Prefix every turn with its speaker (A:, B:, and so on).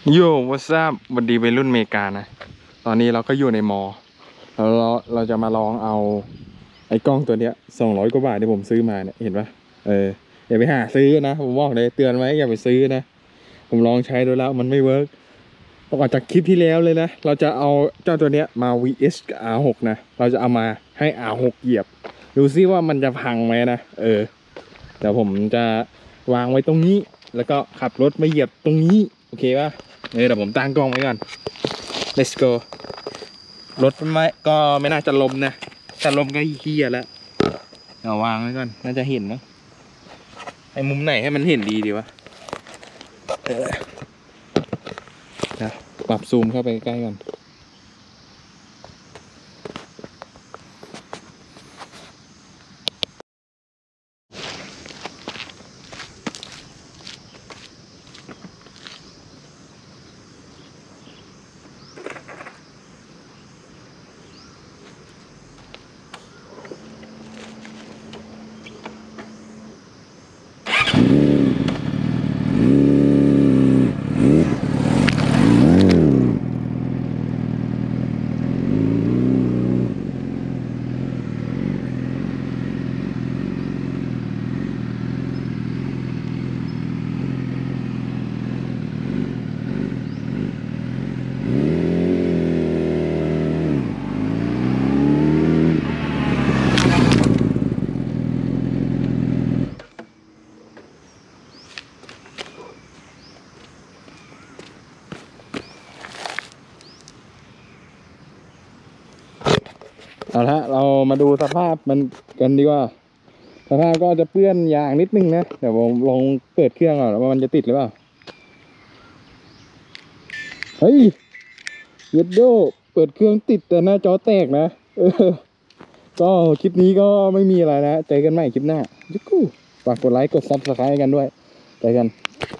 A: โย่วัสดุวันดีวัยรุ่นอเมริกานะตอนนี้เราก็อยู่ในมอแล้วเราจะมาลองเอาไอ้กล้องตัวเนี้ย200 กว่าบาทที่ผมซื้อมาเนี่ยเห็นปะอย่าไปหาซื้อนะผมบอกเลยเตือนไว้อย่าไปซื้อนะผมลองใช้ดูแล้วมันไม่เวิร์กต่อจากคลิปที่แล้วเลยนะเราจะเอาเจ้าตัวเนี้ยมา vs กับ R6 นะเราจะเอามาให้ R6 เหยียบดูซิว่ามันจะพังไหมนะเดี๋ยวผมจะวางไว้ตรงนี้แล้วก็ขับรถมาเหยียบตรงนี้โอเคป่ะเดี๋ยวผมตั้งกล้องไว้ก่อน let's go รถไม่น่าจะลมนะถ้าลมก็เฮียแล้วเอาวางไว้ก่อนน่าจะเห็นนะไอ้มุมไหนให้มันเห็นดีวะนะปรับซูมเข้าไปใกล้ก่อนเอาละเรามาดูสภาพมันกันดีกว่าสภาพก็จะเปื้อนยางนิดนึงนะเดี๋ยวผมลองเปิดเครื่องก่อนว่ามันจะติดหรือเปล่าเฮ้ยเยดโดเปิดเครื่องติดแต่หน้าจอแตกนะก็คลิปนี้ก็ไม่มีอะไรนะเจอกันใหม่คลิปหน้ายุกูฝากกดไลค์กดซับสไครต์กันด้วยเจอกัน